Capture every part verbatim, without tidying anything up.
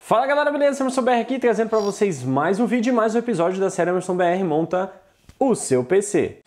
Fala galera, beleza? Emerson B R aqui, trazendo para vocês mais um vídeo e mais um episódio da série Emerson B R monta o seu P C.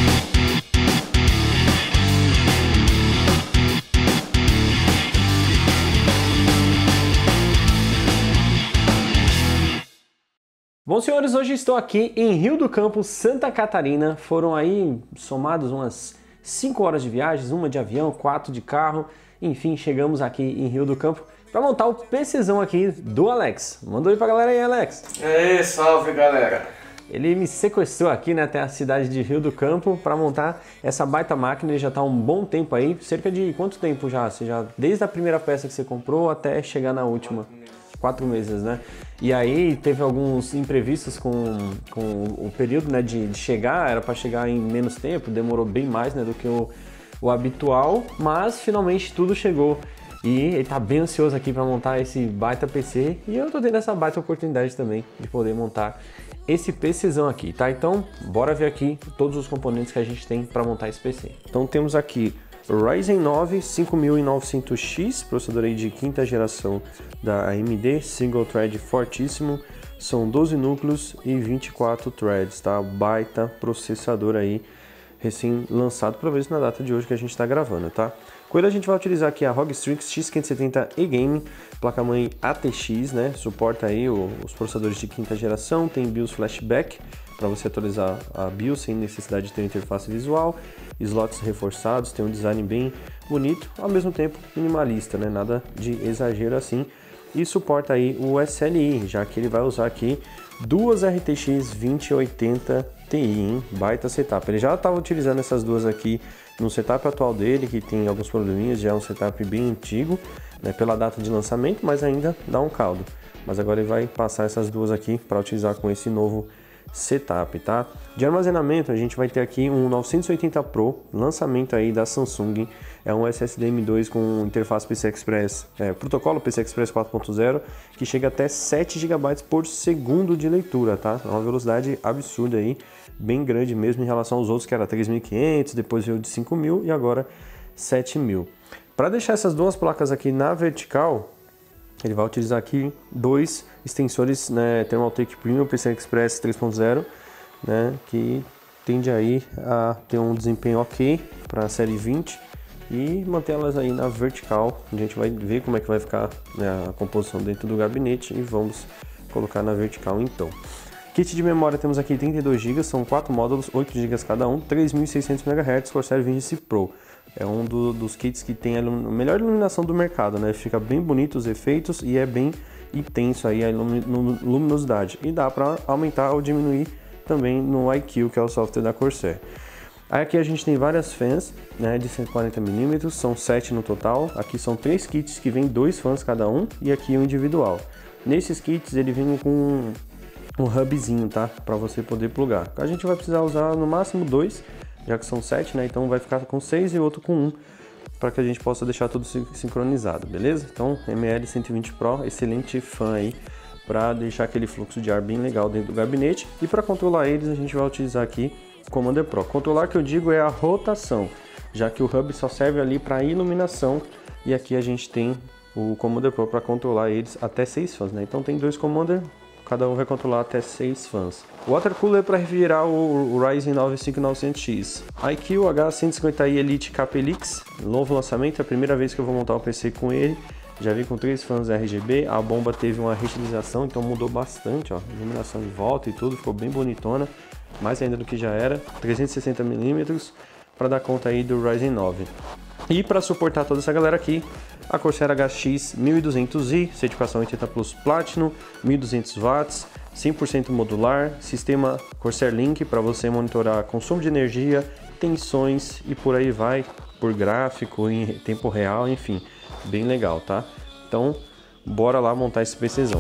Bom, senhores, hoje estou aqui em Rio do Campo, Santa Catarina. Foram aí somados umas cinco horas de viagens, uma de avião, quatro de carro. Enfim, chegamos aqui em Rio do Campo para montar o PCzão aqui do Alex. Manda aí pra galera aí, Alex. E aí, salve galera. Ele me sequestrou aqui, né, até a cidade de Rio do Campo para montar essa baita máquina. Ele já está há um bom tempo aí, cerca de quanto tempo já? Você já desde a primeira peça que você comprou até chegar na última? Quatro meses, né? E aí teve alguns imprevistos com, com o período, né, de, de chegar. Era para chegar em menos tempo, demorou bem mais, né, do que o, o habitual, mas finalmente tudo chegou. E ele tá bem ansioso aqui para montar esse baita P C e eu tô tendo essa baita oportunidade também de poder montar esse PCzão aqui, tá? Então, bora ver aqui todos os componentes que a gente tem para montar esse P C. Então temos aqui o Ryzen nove cinco mil e novecentos X, processador aí de quinta geração da A M D, single thread fortíssimo, são doze núcleos e vinte e quatro threads, tá? Baita processador aí, recém lançado, pelo menos na data de hoje que a gente está gravando, tá? Com ele a gente vai utilizar aqui a R O G Strix X quinhentos e setenta E-Game, placa-mãe A T X, né? Suporta aí o, os processadores de quinta geração, tem BIOS flashback para você atualizar a BIOS sem necessidade de ter interface visual, slots reforçados, tem um design bem bonito, ao mesmo tempo minimalista, né? Nada de exagero assim. E suporta aí o S L I, já que ele vai usar aqui duas R T X vinte oitenta Ti, hein? Baita setup. Ele já estava utilizando essas duas aqui no setup atual dele, que tem alguns probleminhas, já é um setup bem antigo, né, pela data de lançamento, mas ainda dá um caldo. Mas agora ele vai passar essas duas aqui para utilizar com esse novo setup, tá? De armazenamento a gente vai ter aqui um novecentos e oitenta Pro, lançamento aí da Samsung, é um S S D M dois com interface P C I Express, é, protocolo P C I Express quatro ponto zero, que chega até sete gigabytes por segundo de leitura, tá? É uma velocidade absurda aí, bem grande mesmo em relação aos outros, que era três mil e quinhentos, depois veio de cinco mil e agora sete mil. Para deixar essas duas placas aqui na vertical, ele vai utilizar aqui dois extensores, né, Thermaltake Premium P C I Express três ponto zero, né, que tende aí a ter um desempenho ok para a série vinte e manter elas aí na vertical. A gente vai ver como é que vai ficar, né, a composição dentro do gabinete e vamos colocar na vertical então. Kit de memória temos aqui trinta e dois gigas, são quatro módulos, oito gigas cada um, três mil e seiscentos megahertz, Corsair Vengeance Pro. É um do, dos kits que tem a melhor iluminação do mercado, né? Fica bem bonito os efeitos e é bem intenso aí a luminosidade. E dá para aumentar ou diminuir também no I Q, que é o software da Corsair. Aí aqui a gente tem várias fãs, né, de cento e quarenta milímetros, são sete no total. Aqui são três kits que vem dois fãs cada um e aqui um individual. Nesses kits ele vem com um hubzinho, tá? Para você poder plugar. A gente vai precisar usar no máximo dois, já que são sete, né? Então vai ficar com seis e outro com um, para que a gente possa deixar tudo sincronizado, beleza? Então M L cento e vinte Pro, excelente fã aí, para deixar aquele fluxo de ar bem legal dentro do gabinete. E para controlar eles a gente vai utilizar aqui o Commander Pro. Controlar que eu digo é a rotação, já que o hub só serve ali para iluminação e aqui a gente tem o Commander Pro para controlar eles até seis fãs, né? Então tem dois Commander, cada um vai controlar até seis fãs. Water Cooler para refrigerar o, o Ryzen nove cinco mil e novecentos X. I Q H cento e cinquenta i Elite K P L X, novo lançamento, é a primeira vez que eu vou montar o P C com ele. Já vem com três fãs R G B, a bomba teve uma reutilização, então mudou bastante, ó, iluminação de volta e tudo, ficou bem bonitona, mais ainda do que já era, trezentos e sessenta milímetros, para dar conta aí do Ryzen nove. E para suportar toda essa galera aqui, a Corsair H X mil e duzentos i, certificação oitenta Plus Platinum, mil e duzentos watts, cem por cento modular, sistema Corsair Link para você monitorar consumo de energia, tensões e por aí vai, por gráfico, em tempo real, enfim, bem legal, tá? Então, bora lá montar esse PCzão.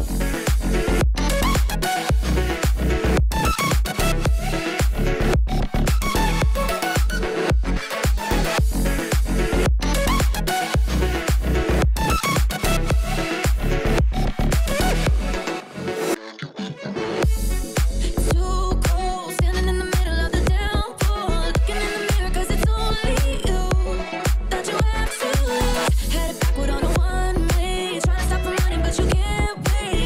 Head back with on a one way, trying to stop the money, but you can't wait.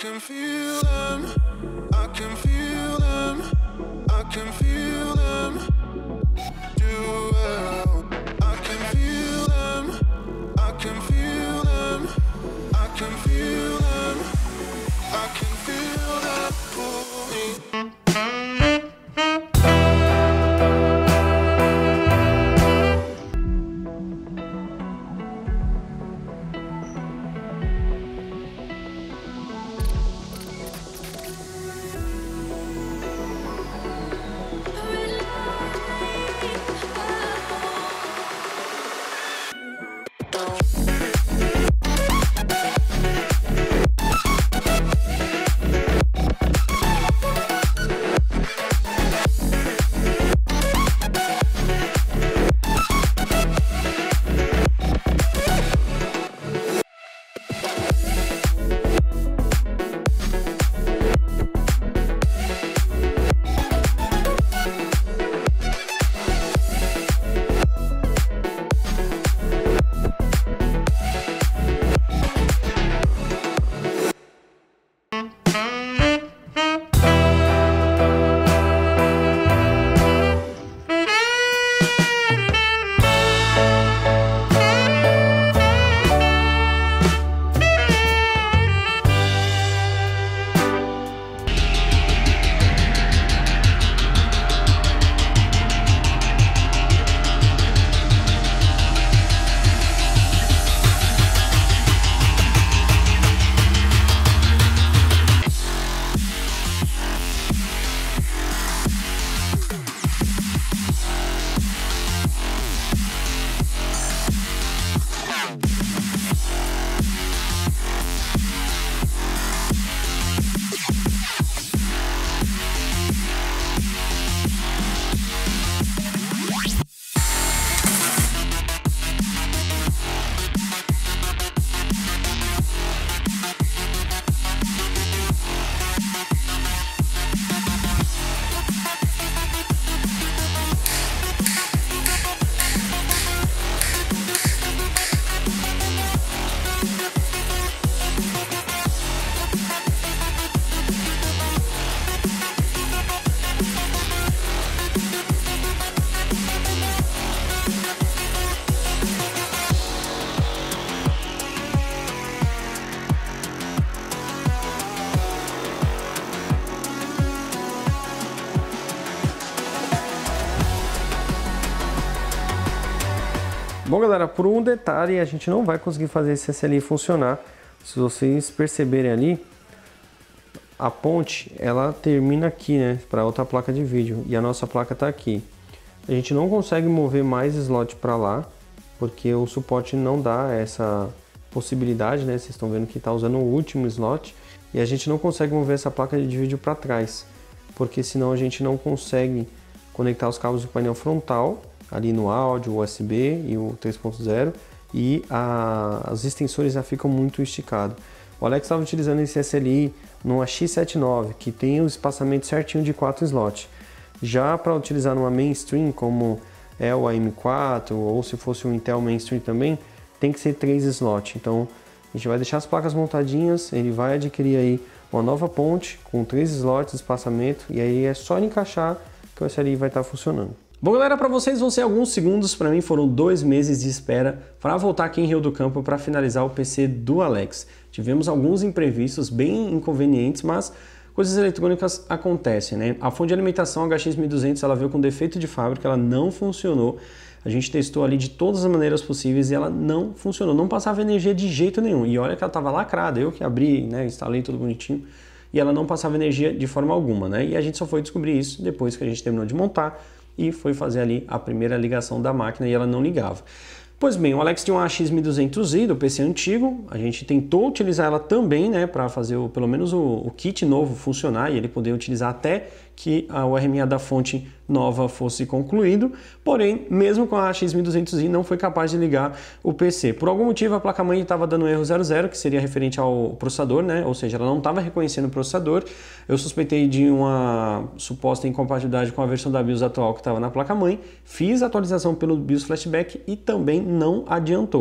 can feel them, I can feel them, I can feel them do well. I can feel them, I can feel them, I can feel them, I can feel them pull me. Bom, galera, por um detalhe, a gente não vai conseguir fazer esse S L I funcionar. Se vocês perceberem ali, a ponte, ela termina aqui, né, para outra placa de vídeo, e a nossa placa está aqui. A gente não consegue mover mais slot para lá, porque o suporte não dá essa possibilidade, né? Vocês estão vendo que está usando o último slot, e a gente não consegue mover essa placa de vídeo para trás, porque senão a gente não consegue conectar os cabos do painel frontal, ali no áudio, o U S B e o três ponto zero, e a, as extensores já ficam muito esticadas. O Alex estava utilizando esse S L I numa X setenta e nove, que tem o espaçamento certinho de quatro slots. Já para utilizar numa mainstream, como é o A M quatro, ou se fosse um Intel mainstream também, tem que ser três slots. Então a gente vai deixar as placas montadinhas, ele vai adquirir aí uma nova ponte com três slots de espaçamento, e aí é só encaixar que o S L I vai estar funcionando. Bom, galera, para vocês vão ser alguns segundos, para mim foram dois meses de espera para voltar aqui em Rio do Campo para finalizar o P C do Alex. Tivemos alguns imprevistos bem inconvenientes, mas coisas eletrônicas acontecem, né? A fonte de alimentação H X mil e duzentos, ela veio com defeito de fábrica, ela não funcionou. A gente testou ali de todas as maneiras possíveis e ela não funcionou, não passava energia de jeito nenhum. E olha que ela estava lacrada, eu que abri, né, instalei tudo bonitinho, e ela não passava energia de forma alguma, né? E a gente só foi descobrir isso depois que a gente terminou de montar e foi fazer ali a primeira ligação da máquina e ela não ligava. Pois bem, o Alex tinha uma A X mil e duzentos i do P C antigo, a gente tentou utilizar ela também, né, para fazer o, pelo menos o, o kit novo funcionar e ele poder utilizar até que a U R M A da fonte nova fosse concluído, porém, mesmo com a A X mil e duzentos i não foi capaz de ligar o P C. Por algum motivo a placa-mãe estava dando erro zero zero, que seria referente ao processador, né, ou seja, ela não estava reconhecendo o processador. Eu suspeitei de uma suposta incompatibilidade com a versão da BIOS atual que estava na placa-mãe, fiz a atualização pelo BIOS Flashback e também não adiantou.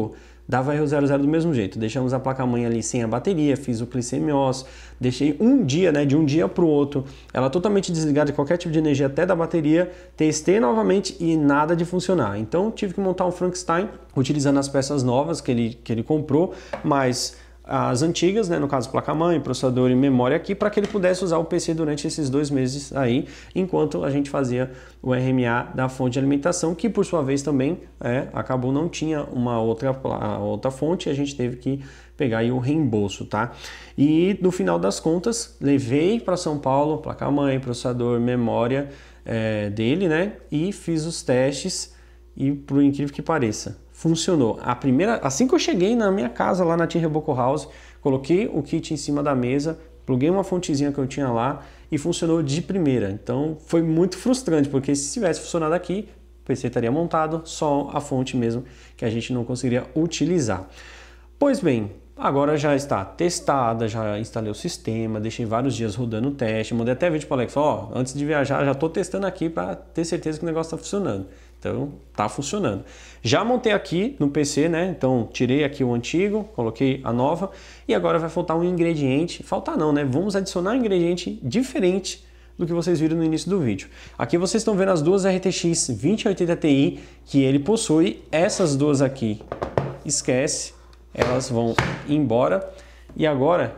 dava erro zero zero do mesmo jeito. Deixamos a placa-mãe ali sem a bateria, fiz o Clean M O S, deixei um dia, né, de um dia para o outro, ela totalmente desligada de qualquer tipo de energia, até da bateria, testei novamente e nada de funcionar. Então tive que montar um Frankenstein, utilizando as peças novas que ele, que ele comprou, mas as antigas, né, no caso placa-mãe, processador e memória aqui, para que ele pudesse usar o P C durante esses dois meses aí, enquanto a gente fazia o R M A da fonte de alimentação, que por sua vez também é, acabou não tinha uma outra, outra fonte, e a gente teve que pegar aí o reembolso, tá? E no final das contas, levei para São Paulo, placa-mãe, processador, memória é, dele, né, e fiz os testes e, por incrível que pareça, funcionou. A primeira, assim que eu cheguei na minha casa lá na Team Reboco House, coloquei o kit em cima da mesa, pluguei uma fontezinha que eu tinha lá e funcionou de primeira. Então foi muito frustrante, porque se tivesse funcionado aqui, o P C estaria montado, só a fonte mesmo que a gente não conseguiria utilizar. Pois bem, agora já está testada, já instalei o sistema, deixei vários dias rodando o teste, mandei até vídeo para o Alex, ó, antes de viajar já estou testando aqui para ter certeza que o negócio está funcionando. Então tá funcionando. Já montei aqui no P C, né? Então tirei aqui o antigo, coloquei a nova e agora vai faltar um ingrediente. Faltar não, né? Vamos adicionar um ingrediente diferente do que vocês viram no início do vídeo. Aqui vocês estão vendo as duas R T X vinte oitenta Ti que ele possui. Essas duas aqui, esquece, elas vão embora. E agora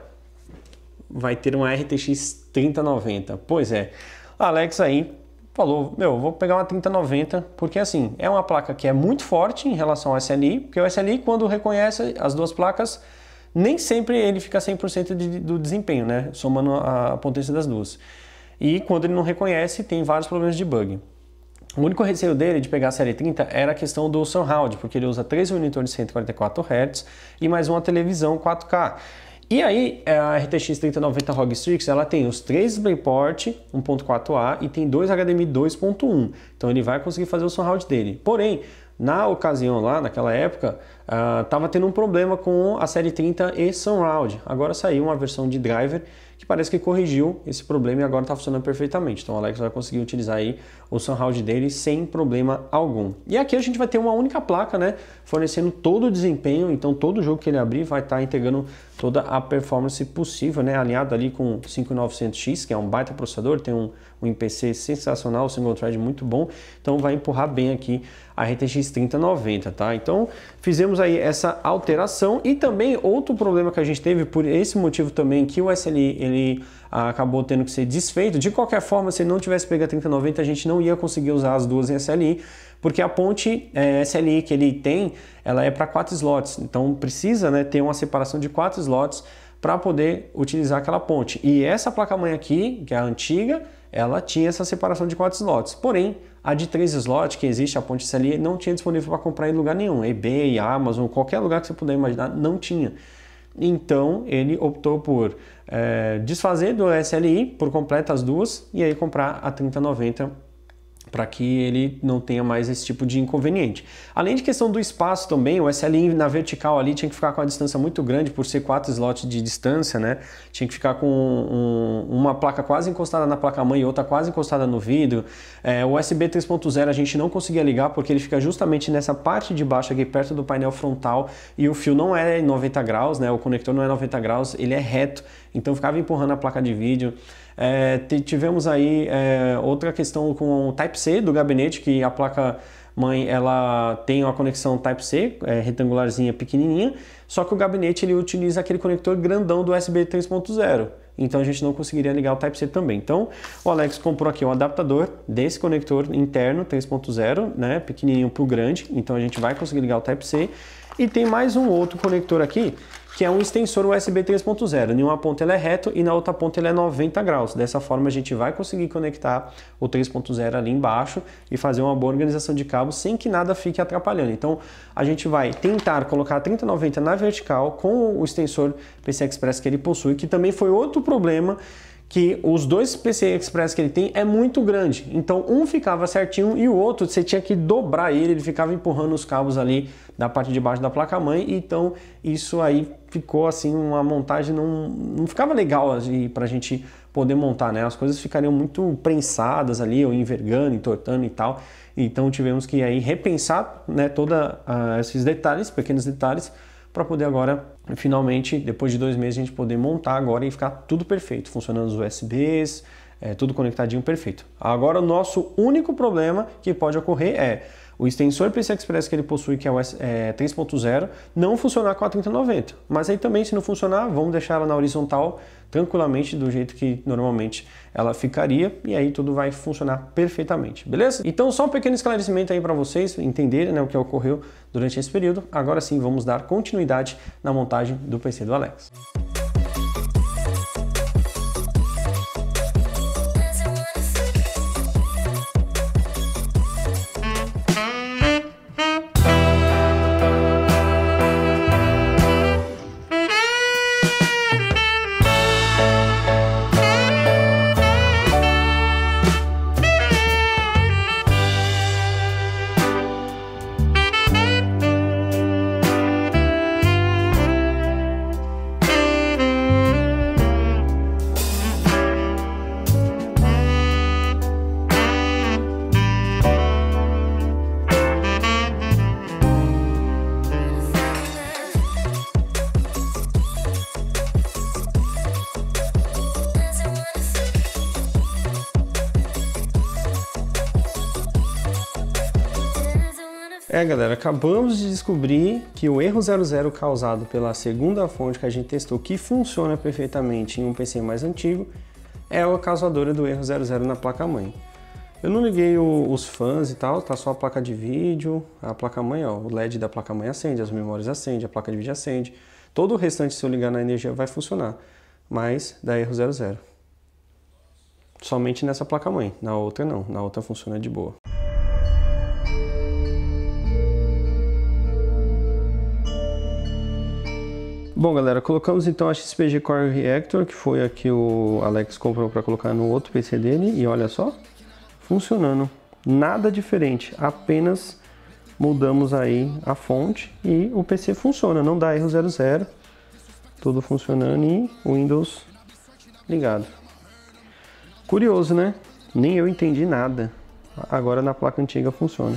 vai ter uma R T X trinta noventa. Pois é, Alex aí falou, meu, vou pegar uma trinta noventa, porque assim, é uma placa que é muito forte em relação ao S L I, porque o S L I, quando reconhece as duas placas, nem sempre ele fica cem por cento de, do desempenho, né, somando a potência das duas. E quando ele não reconhece, tem vários problemas de bug. O único receio dele de pegar a série trinta era a questão do surround, porque ele usa três monitores de cento e quarenta e quatro hertz e mais uma televisão quatro K. E aí, a R T X trinta noventa R O G Strix, ela tem os três DisplayPort um ponto quatro A e tem dois H D M I dois ponto um. Então ele vai conseguir fazer o surround dele. Porém, na ocasião lá, naquela época, estava uh, tendo um problema com a série trinta e surround. Agora saiu uma versão de driver que parece que corrigiu esse problema e agora está funcionando perfeitamente. Então o Alex vai conseguir utilizar aí o surround dele sem problema algum. E aqui a gente vai ter uma única placa, né, fornecendo todo o desempenho, então todo jogo que ele abrir vai estar tá entregando toda a performance possível, né, alinhado ali com o cinco mil e novecentos X, que é um baita processador, tem um, um I P C sensacional, single thread muito bom, então vai empurrar bem aqui a R T X trinta noventa, tá? Então fizemos aí essa alteração e também outro problema que a gente teve por esse motivo também, que o S L I ele ah, acabou tendo que ser desfeito. De qualquer forma, se ele não tivesse pego a trinta noventa, a gente não ia conseguir usar as duas em S L I, porque a ponte é, S L I que ele tem, ela é para quatro slots, então precisa, né, ter uma separação de quatro slots para poder utilizar aquela ponte. E essa placa-mãe aqui, que é a antiga, ela tinha essa separação de quatro slots, porém a de três slots, que existe a ponte S L I, não tinha disponível para comprar em lugar nenhum, eBay, Amazon, qualquer lugar que você puder imaginar, não tinha. Então ele optou por é, desfazer do S L I por completo as duas e aí comprar a trinta noventa para que ele não tenha mais esse tipo de inconveniente. Além de questão do espaço também, o S L I na vertical ali tinha que ficar com a distância muito grande por ser quatro slots de distância, né? Tinha que ficar com um, uma placa quase encostada na placa-mãe e outra quase encostada no vidro. É, o U S B três ponto zero a gente não conseguia ligar porque ele fica justamente nessa parte de baixo aqui perto do painel frontal e o fio não é noventa graus, né? O conector não é noventa graus, ele é reto, então ficava empurrando a placa de vídeo. É, tivemos aí é, outra questão com o Type-C do gabinete, que a placa mãe ela tem uma conexão Type-C é, retangularzinha pequenininha, só que o gabinete ele utiliza aquele conector grandão do U S B três ponto zero, então a gente não conseguiria ligar o Type-C também. Então o Alex comprou aqui um adaptador desse conector interno três ponto zero, né, pequenininho para o grande, então a gente vai conseguir ligar o Type-C. E tem mais um outro conector aqui, que é um extensor U S B três ponto zero. Em uma ponta ele é reto e na outra ponta ele é noventa graus. Dessa forma a gente vai conseguir conectar o três ponto zero ali embaixo e fazer uma boa organização de cabos sem que nada fique atrapalhando. Então a gente vai tentar colocar a trinta noventa na vertical com o extensor P C I Express que ele possui, que também foi outro problema que os dois P C I Express que ele tem é muito grande. Então um ficava certinho e o outro você tinha que dobrar ele, ele ficava empurrando os cabos ali da parte de baixo da placa-mãe. Então isso aí ficou assim, uma montagem não, não ficava legal assim, pra gente poder montar, né? As coisas ficariam muito prensadas ali, ou envergando, entortando e tal. Então tivemos que aí repensar, né, todos uh, esses detalhes, pequenos detalhes, para poder agora, finalmente, depois de dois meses, a gente poder montar agora e ficar tudo perfeito, funcionando os U S Bs, é, tudo conectadinho perfeito. Agora o nosso único problema que pode ocorrer é o extensor P C I Express que ele possui, que é o é, três ponto zero, não funcionar com a trinta noventa. Mas aí também, se não funcionar, vamos deixar ela na horizontal tranquilamente, do jeito que normalmente ela ficaria, e aí tudo vai funcionar perfeitamente, beleza? Então só um pequeno esclarecimento aí para vocês entenderem, né, o que ocorreu durante esse período. Agora sim, vamos dar continuidade na montagem do P C do Alex. É, galera, acabamos de descobrir que o erro zero zero causado pela segunda fonte que a gente testou, que funciona perfeitamente em um P C mais antigo, é a causadora do erro zero zero na placa-mãe. Eu não liguei o, os fãs e tal, tá só a placa de vídeo, a placa-mãe, ó, o L E D da placa-mãe acende, as memórias acende, a placa de vídeo acende. Todo o restante, se eu ligar na energia, vai funcionar, mas dá erro zero zero. Somente nessa placa-mãe, na outra não, na outra funciona de boa. Bom, galera, colocamos então a X P G Core Reactor, que foi a que o Alex comprou para colocar no outro P C dele, e olha só, funcionando. Nada diferente, apenas mudamos aí a fonte e o P C funciona, não dá erro zero zero, tudo funcionando e o Windows ligado. Curioso, né? Nem eu entendi nada. Agora na placa antiga funciona.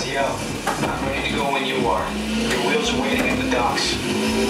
Yo, I'm ready to go when you are. Your wheels are waiting at the docks.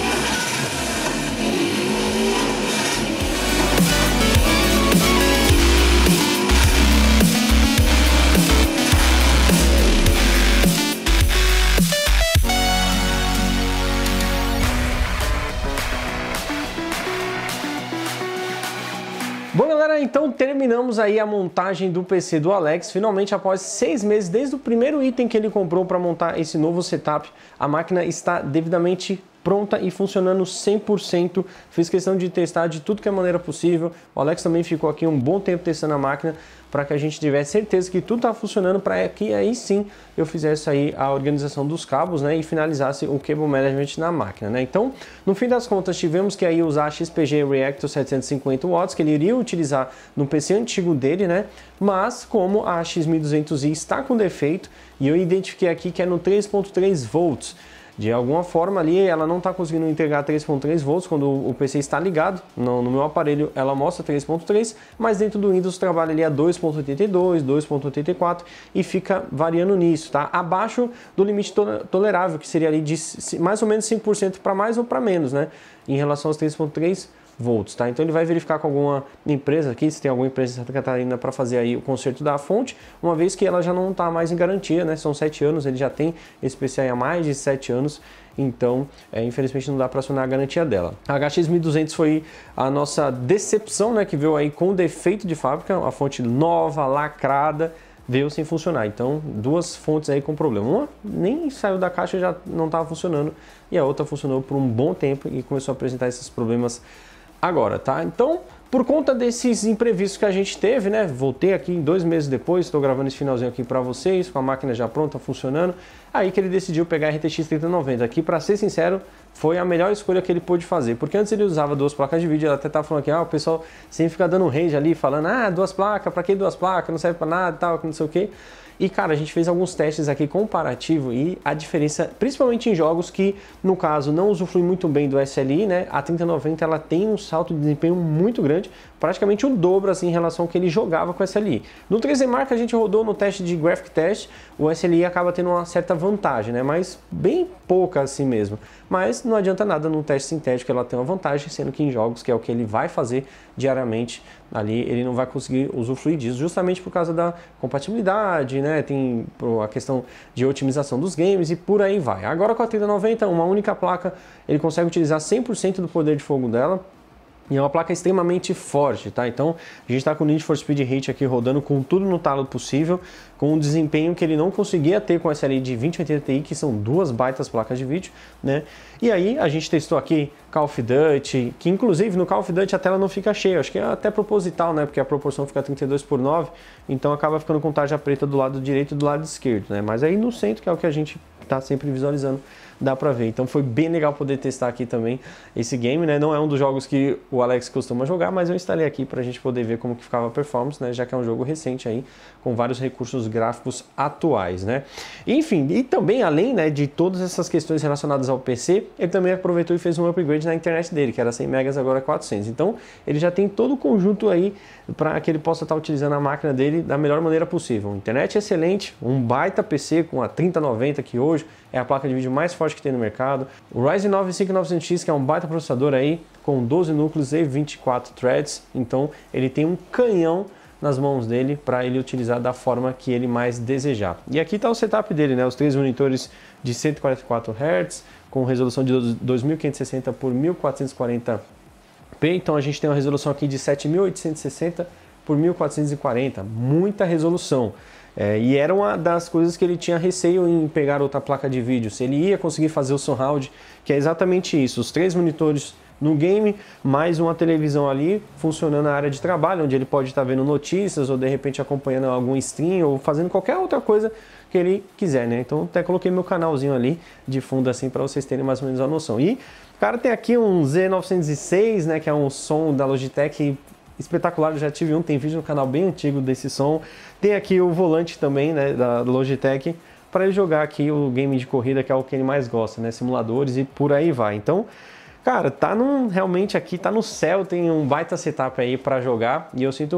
Bom, galera, então terminamos aí a montagem do P C do Alex. Finalmente, após seis meses, desde o primeiro item que ele comprou para montar esse novo setup, a máquina está devidamente pronta e funcionando cem por cento. Fiz questão de testar de tudo que é maneira possível. O Alex também ficou aqui um bom tempo testando a máquina para que a gente tivesse certeza que tudo está funcionando, para que aí sim eu fizesse aí a organização dos cabos, né, e finalizasse o cable management na máquina, né. Então, no fim das contas, tivemos que aí usar a X P G Reactor setecentos e cinquenta watts, que ele iria utilizar no P C antigo dele, né, mas como a X mil e duzentos i está com defeito, e eu identifiquei aqui que é no três ponto três volts, de alguma forma ali ela não está conseguindo entregar três ponto três volts quando o P C está ligado. No, no meu aparelho ela mostra três ponto três, mas dentro do Windows trabalha ali a dois ponto oitenta e dois, dois ponto oitenta e quatro e fica variando nisso, tá? Abaixo do limite tolerável, que seria ali de mais ou menos cinco por cento para mais ou para menos, né? Em relação aos três ponto três volts, tá? Então ele vai verificar com alguma empresa aqui, se tem alguma empresa de Santa Catarina para fazer aí o conserto da fonte, uma vez que ela já não está mais em garantia, né? São sete anos, ele já tem esse P C aí há mais de sete anos, então é, infelizmente não dá para acionar a garantia dela. A H X mil e duzentos foi a nossa decepção, né? Que veio aí com defeito de fábrica, a fonte nova, lacrada, veio sem funcionar. Então, duas fontes aí com problema. Uma nem saiu da caixa, já não estava funcionando, e a outra funcionou por um bom tempo e começou a apresentar esses problemas agora, tá? Então, por conta desses imprevistos que a gente teve, né? Voltei aqui dois meses depois, estou gravando esse finalzinho aqui para vocês, com a máquina já pronta, funcionando. Aí que ele decidiu pegar a R T X trinta noventa. Aqui, para ser sincero, foi a melhor escolha que ele pôde fazer. Porque antes ele usava duas placas de vídeo, ela até tava falando aqui, ah, o pessoal sempre fica dando rage ali, falando, ah, duas placas, para que duas placas? Não serve para nada e tal, não sei o que. E cara, a gente fez alguns testes aqui comparativo e a diferença, principalmente em jogos que, no caso, não usufruem muito bem do S L I, né? A trinta noventa ela tem um salto de desempenho muito grande, praticamente o dobro assim, em relação ao que ele jogava com o S L I. No três D Mark a gente rodou no teste de Graphic Test, o S L I acaba tendo uma certa vantagem, né? Mas bem pouca assim mesmo. Mas não adianta nada no teste sintético ela tem uma vantagem, sendo que em jogos, que é o que ele vai fazer diariamente, ali ele não vai conseguir usufruir disso, justamente por causa da compatibilidade, né? Tem a questão de otimização dos games e por aí vai. Agora com a trinta noventa, uma única placa, ele consegue utilizar cem por cento do poder de fogo dela. E é uma placa extremamente forte, tá? Então a gente está com o Need for Speed Heat aqui rodando com tudo no talo possível, com um desempenho que ele não conseguia ter com essa ali de vinte oitenta Ti, que são duas baitas placas de vídeo, né? E aí a gente testou aqui Call of Duty, que inclusive no Call of Duty a tela não fica cheia, acho que é até proposital, né? Porque a proporção fica trinta e dois por nove, então acaba ficando com tarja preta do lado direito e do lado esquerdo, né? Mas aí no centro, que é o que a gente tá sempre visualizando, dá pra ver. Então foi bem legal poder testar aqui também esse game, né? Não é um dos jogos que o Alex costuma jogar, mas eu instalei aqui pra gente poder ver como que ficava a performance, né? Já que é um jogo recente aí, com vários recursos gráficos atuais, né? Enfim, e também além, né, de todas essas questões relacionadas ao P C, ele também aproveitou e fez um upgrade na internet dele, que era cem megas, agora quatrocentos. Então ele já tem todo o conjunto aí para que ele possa estar utilizando a máquina dele da melhor maneira possível. Internet excelente, um baita P C com a trinta noventa, que hoje é a placa de vídeo mais forte que tem no mercado. O Ryzen nove cinco mil e novecentos X, que é um baita processador aí, com doze núcleos e vinte e quatro threads. Então ele tem um canhão nas mãos dele para ele utilizar da forma que ele mais desejar. E aqui está o setup dele, né? Os três monitores de cento e quarenta e quatro hertz, com resolução de dois mil quinhentos e sessenta por mil quatrocentos e quarenta p. Então a gente tem uma resolução aqui de sete mil oitocentos e sessenta por mil quatrocentos e quarenta, muita resolução. É, e era uma das coisas que ele tinha receio em pegar outra placa de vídeo, se ele ia conseguir fazer o surround, que é exatamente isso, os três monitores no game, mais uma televisão ali funcionando na área de trabalho, onde ele pode estar vendo notícias ou de repente acompanhando algum stream ou fazendo qualquer outra coisa que ele quiser, né? Então até coloquei meu canalzinho ali de fundo assim para vocês terem mais ou menos a noção. E o cara tem aqui um Z novecentos e seis, né, que é um som da Logitech espetacular, eu já tive um, tem vídeo no canal bem antigo desse som. Tem aqui o volante também, né, da Logitech, para ele jogar aqui o game de corrida, que é o que ele mais gosta, né, simuladores e por aí vai. Então, cara, tá num, realmente aqui tá no céu, tem um baita setup aí para jogar, e eu sinto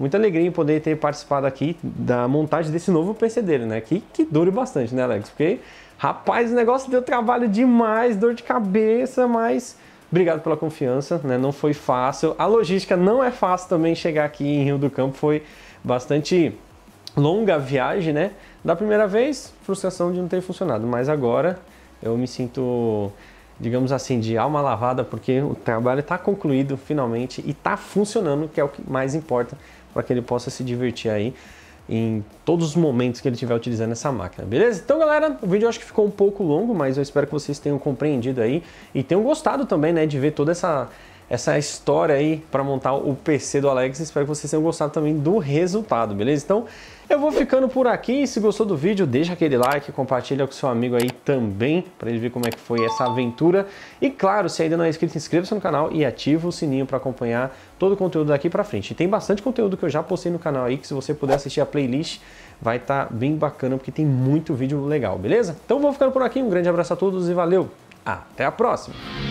muita alegria em poder ter participado aqui da montagem desse novo P C dele, né? Que, que dure bastante, né, Alex? Porque, rapaz, o negócio deu trabalho demais, dor de cabeça, mas obrigado pela confiança, né? Não foi fácil. A logística não é fácil também chegar aqui em Rio do Campo, foi bastante longa a viagem, né? Da primeira vez, frustração de não ter funcionado, mas agora eu me sinto, digamos assim, de alma lavada, porque o trabalho está concluído finalmente e está funcionando, que é o que mais importa, para que ele possa se divertir aí em todos os momentos que ele estiver utilizando essa máquina, beleza? Então, galera, o vídeo eu acho que ficou um pouco longo, mas eu espero que vocês tenham compreendido aí e tenham gostado também, né, de ver toda essa, essa história aí para montar o P C do Alex. Espero que vocês tenham gostado também do resultado, beleza? Então, eu vou ficando por aqui. Se gostou do vídeo, deixa aquele like, compartilha com seu amigo aí também, para ele ver como é que foi essa aventura. E claro, se ainda não é inscrito, inscreva-se no canal e ativa o sininho para acompanhar todo o conteúdo daqui para frente. E tem bastante conteúdo que eu já postei no canal aí, que se você puder assistir a playlist, vai estar tá bem bacana, porque tem muito vídeo legal, beleza? Então vou ficando por aqui, um grande abraço a todos e valeu! Até a próxima!